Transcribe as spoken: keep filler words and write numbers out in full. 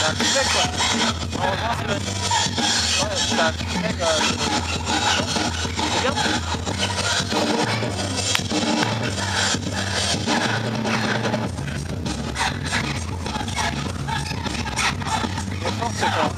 un filet quoi. Heureusement c'est le... Ouais, c'est un filet euh... c'est bien. Il est fort ce corps.